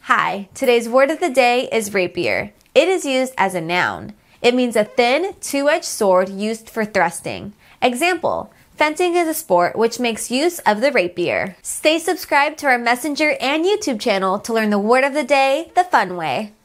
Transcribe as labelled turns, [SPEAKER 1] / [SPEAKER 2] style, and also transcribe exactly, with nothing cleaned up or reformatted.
[SPEAKER 1] Hi, today's word of the day is rapier. It is used as a noun. It means a thin, two-edged sword used for thrusting. Example, fencing is a sport which makes use of the rapier. Stay subscribed to our Messenger and YouTube channel to learn the word of the day the fun way.